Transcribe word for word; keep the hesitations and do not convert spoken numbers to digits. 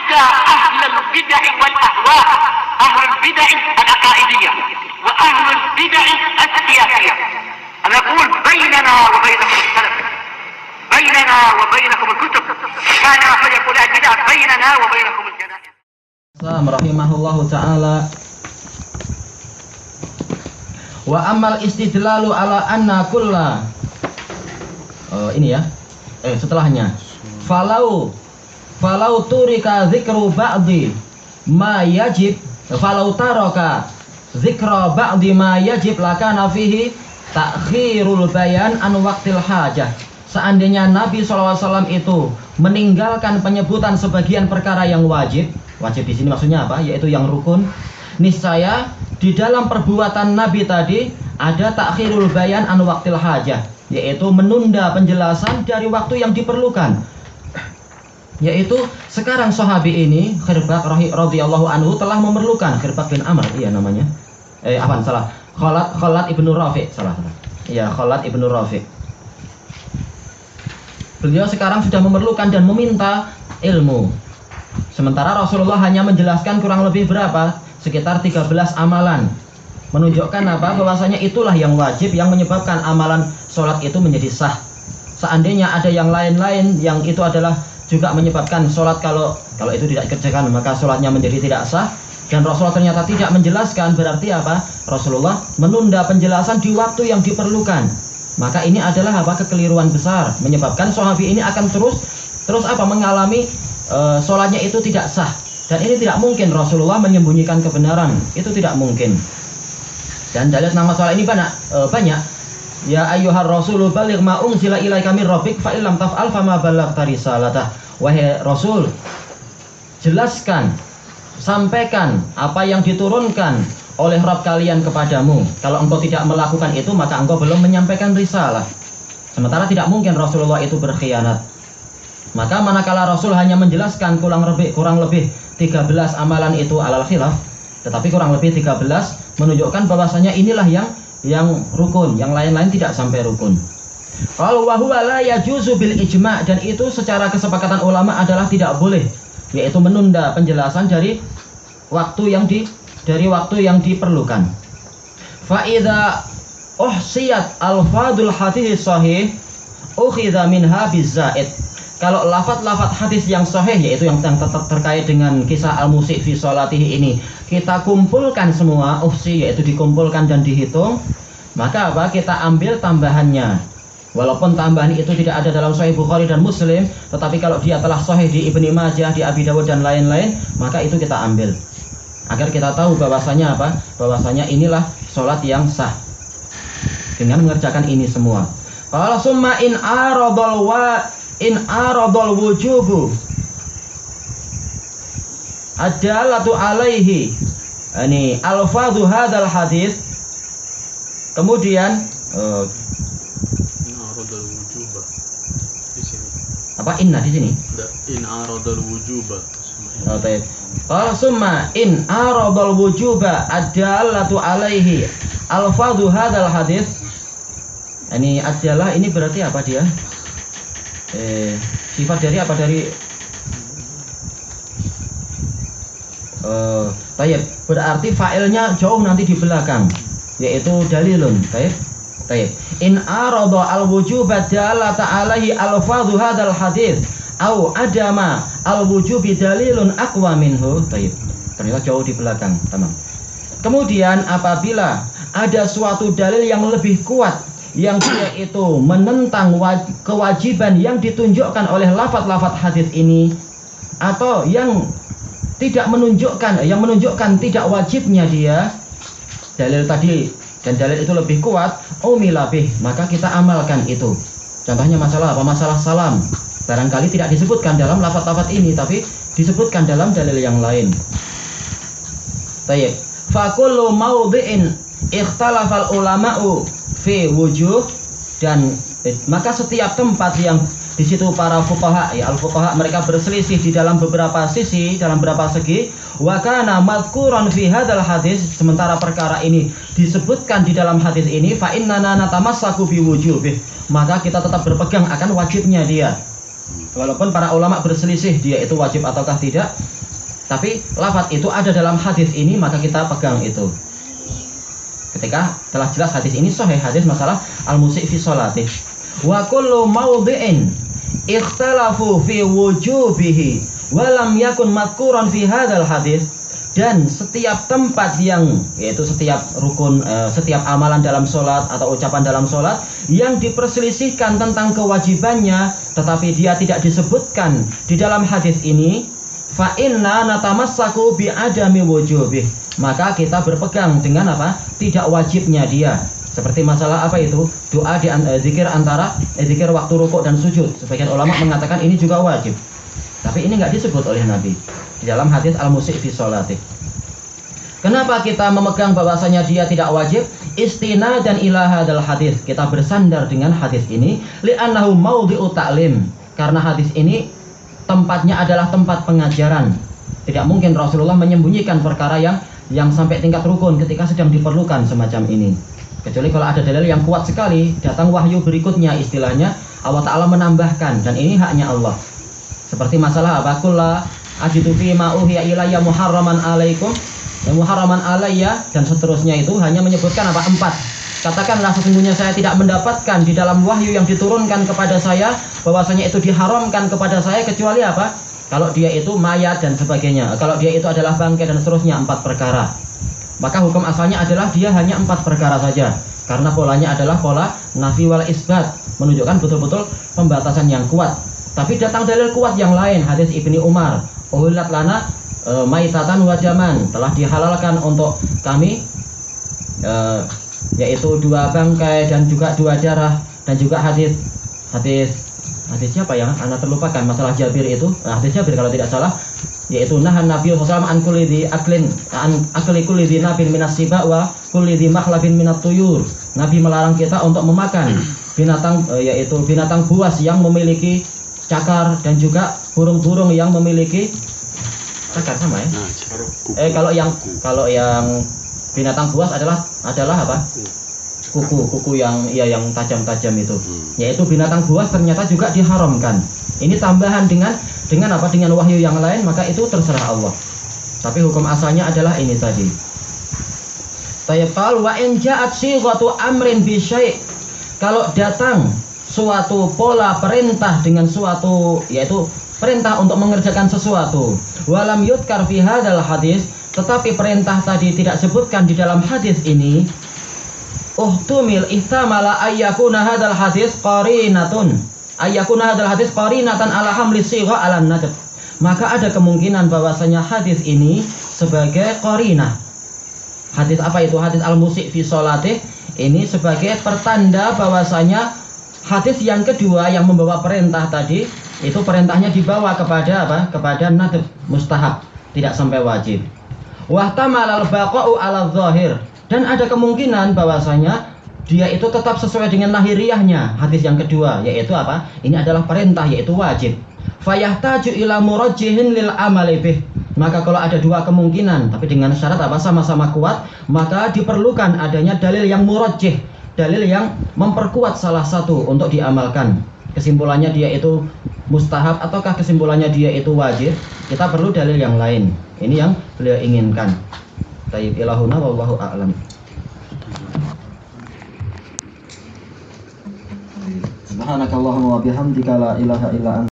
حتى أهل البدع والأهواء، أهل البدع العقائدية وأهل البدع السياسية. أنا أقول بيننا وبينكم السلف، بيننا وبينكم الكتب، كان فيقول البدع بيننا وبينكم الجنائز. Rahimahullahu ta'ala. Wa amal istidlalu ala anna kulla oh, ini ya eh setelahnya falau falau turika zikru ba'di ma yajib falau taraka zikra ba'di ma yajib lakana fihi ta'khirul bayan an waqtil hajah. Seandainya Nabi shallallahu alaihi wasallam itu meninggalkan penyebutan sebagian perkara yang wajib, wajib di sini maksudnya apa? Yaitu yang rukun. Niscaya di dalam perbuatan Nabi tadi ada takhirul bayan an waqtil hajah, yaitu menunda penjelasan dari waktu yang diperlukan. Yaitu sekarang sahabi ini Khirbaq radhiyallahu anhu telah memerlukan, Khirbaq bin Amr iya namanya. Eh apa salah? Khalad Khalad ibnu Rafi' salah salah. Iya Khalad ibnu Rafi'. Beliau sekarang sudah memerlukan dan meminta ilmu. Sementara Rasulullah hanya menjelaskan kurang lebih berapa? Sekitar tiga belas amalan. Menunjukkan apa? Bahwasanya itulah yang wajib yang menyebabkan amalan sholat itu menjadi sah. Seandainya ada yang lain-lain yang itu adalah juga menyebabkan sholat kalau kalau itu tidak dikerjakan maka sholatnya menjadi tidak sah. Dan Rasulullah ternyata tidak menjelaskan, berarti apa? Rasulullah menunda penjelasan di waktu yang diperlukan. Maka ini adalah apa? Kekeliruan besar, menyebabkan sahabi ini akan terus terus apa? Mengalami e, sholatnya itu tidak sah. Dan ini tidak mungkin Rasulullah menyembunyikan kebenaran, itu tidak mungkin. Dan dalil nama soal ini banyak, e, banyak. Ya ayyuhar rasulu baligh ma unzila ilaika mir rabbik fa illam taf'al fama ballaghta risalatah. Wahai Rasul, jelaskan, sampaikan apa yang diturunkan oleh Rabb kalian kepadamu. Kalau engkau tidak melakukan itu, maka engkau belum menyampaikan risalah. Sementara tidak mungkin Rasulullah itu berkhianat. Maka manakala Rasul hanya menjelaskan kurang lebih kurang lebih tiga belas amalan itu alal khilaf, tetapi kurang lebih tiga belas menunjukkan bahwasanya inilah yang yang rukun, yang lain-lain tidak sampai rukun. Kalau wa huwa la yajuzu bil ijma', dan itu secara kesepakatan ulama adalah tidak boleh, yaitu menunda penjelasan dari waktu yang di dari waktu yang diperlukan. Fa idza uhsiyat alfadul hadis sahih ukhidha minha bizaid. Kalau lafaz-lafaz hadis yang sahih, yaitu yang tetap terkait dengan kisah al-musyi fi sholatihi ini, kita kumpulkan semua, uhsi yaitu dikumpulkan dan dihitung, maka apa? Kita ambil tambahannya. Walaupun tambahan itu tidak ada dalam Sahih Bukhari dan Muslim, tetapi kalau dia telah sahih di Ibnu Majah, di Abi Dawud dan lain-lain, maka itu kita ambil. Agar kita tahu bahwasanya apa? Bahwasanya inilah sholat yang sah dengan mengerjakan ini semua. Qala summa in aradul wa in aradul wujubu adalatu alaihi, ini alfadhu hadal hadis. Kemudian uh, in aradul wujuba di sini. Apa inna di sini? In aradul wujuba. Oh, baik. Qala summa in aradul wujuba adalatu alaihi alfadhu hadal hadis. Ini adalah ini berarti apa dia? Eh, sifat dari apa dari eh tayyib, berarti fa'ilnya jauh nanti di belakang, yaitu dalilun. Tayyib, tayyib. In arada al wujuba dalata alaihi alfadhu hadzal hadits au adama al wujubi dalilun aqwa minhu. Tayyib, ternyata jauh di belakang. Tamam. Kemudian apabila ada suatu dalil yang lebih kuat yang dia itu menentang kewajiban yang ditunjukkan oleh lafaz-lafaz hadis ini, atau yang tidak menunjukkan, yang menunjukkan tidak wajibnya dia dalil tadi, dan dalil itu lebih kuat, umilabih, maka kita amalkan itu. Contohnya masalah apa? Masalah salam. Barangkali tidak disebutkan dalam lafaz-lafaz ini, tapi disebutkan dalam dalil yang lain. Tayyib. Fa kullu mawdhi'in ikhtalafal ulama'u fi wujuh, dan eh, maka setiap tempat yang di situ para fuqaha, ya al-fuqaha, mereka berselisih di dalam beberapa sisi, dalam beberapa segi, wa kana madhkuran fi hadzal hadis, sementara perkara ini disebutkan di dalam hadis ini, fa innana natamassaku bi wujubih, maka kita tetap berpegang akan wajibnya dia. Walaupun para ulama berselisih dia itu wajib ataukah tidak, Tapi lafaz itu ada dalam hadis ini, maka kita pegang itu. Ketika telah jelas hadis ini sahih, hadis masalah al-musyi fi sholati. Wa kullu mawdi'in ikhtalafu fi wujubihi wa lam yakun madhkuran fi hadzal hadis. Dan setiap tempat yang, yaitu setiap rukun, eh, setiap amalan dalam sholat atau ucapan dalam sholat yang diperselisihkan tentang kewajibannya, tetapi dia tidak disebutkan di dalam hadis ini, fa inna natamassaku bi adami wujubih, maka kita berpegang dengan apa? Tidak wajibnya dia. Seperti masalah apa itu? Doa di eh, zikir antara eh, zikir waktu rukuk dan sujud. Sebagian ulama mengatakan ini juga wajib. Tapi ini nggak disebut oleh Nabi di dalam hadis al-musyi fi sholati. Kenapa kita memegang bahwasanya dia tidak wajib? Istina dan ilaha dal hadis. Kita bersandar dengan hadis ini li'annahu maudhi'u ta'lim. Karena hadis ini tempatnya adalah tempat pengajaran. Tidak mungkin Rasulullah menyembunyikan perkara yang yang sampai tingkat rukun ketika sedang diperlukan semacam ini. Kecuali kalau ada dalil yang kuat sekali, datang wahyu berikutnya, istilahnya Allah Ta'ala menambahkan, dan ini haknya Allah. Seperti masalah apa? Kulla ajidu fi ma uhiya ilayya muharraman alaikum, ya muharraman alayya, dan seterusnya. Itu hanya menyebutkan apa? Empat. Katakanlah sesungguhnya saya tidak mendapatkan di dalam wahyu yang diturunkan kepada saya bahwasanya itu diharamkan kepada saya kecuali apa? Kalau dia itu mayat dan sebagainya, kalau dia itu adalah bangkai dan seterusnya, empat perkara. Maka hukum asalnya adalah dia hanya empat perkara saja, karena polanya adalah pola nafi wal isbat, menunjukkan betul-betul pembatasan yang kuat. Tapi datang dalil kuat yang lain, hadis Ibni Umar, uhillat lana e, maitatan wa daman, telah dihalalkan untuk kami e, yaitu dua bangkai dan juga dua darah, dan juga hadis hadis hadis siapa ya? Anda terlupakan masalah Jabir itu. Nah, hadis Jabir kalau tidak salah, yaitu nahan Nabi sallallahu alaihi wasallam an kulli dhi aklin an akli kulli dhi nabin minas siba wa kulli dhi makhlabin minat tuyur. Nabi melarang kita untuk memakan binatang e, yaitu binatang buas yang memiliki cakar dan juga burung-burung yang memiliki cakar sama ya. Eh kalau yang kalau yang binatang buas adalah adalah apa? Kuku, kuku yang ya yang tajam-tajam itu. Yaitu binatang buas ternyata juga diharamkan. Ini tambahan dengan dengan apa? Dengan wahyu yang lain, maka itu terserah Allah. Tapi hukum asalnya adalah ini tadi. Tayyibal wa in ja'at sighatu amrin bi syai'. Kalau datang suatu pola perintah dengan suatu, yaitu perintah untuk mengerjakan sesuatu, walam yudkar fi hadzal hadis, tetapi perintah tadi tidak sebutkan di dalam hadis ini, uhtumil ihtamala ayyakuna hadzal hadis qarinatun ayyakuna hadzal hadis qarinatan ala hamli sigha ala nadb, maka ada kemungkinan bahwasanya hadis ini sebagai qarinah. Hadis apa itu? Hadis al-musyi fi sholati ini sebagai pertanda bahwasanya hadis yang kedua yang membawa perintah tadi itu perintahnya dibawa kepada apa? Kepada nadb, mustahab, tidak sampai wajib. Wahtamal al-baqa'u ala dzahir, dan ada kemungkinan bahwasanya dia itu tetap sesuai dengan lahiriahnya hadis yang kedua, yaitu apa? Ini adalah perintah, yaitu wajib. Fayahtaju ila murajjihin lil amali bih. Maka kalau ada dua kemungkinan tapi dengan syarat apa? Sama-sama kuat, maka diperlukan adanya dalil yang murajjih, dalil yang memperkuat salah satu untuk diamalkan. Kesimpulannya dia itu mustahab ataukah kesimpulannya dia itu wajib, kita perlu dalil yang lain. Ini yang beliau inginkan. Tayyib ilahuna wallahu a'lam. Subhanakallahumma wa bihamdika la ilaha illa anta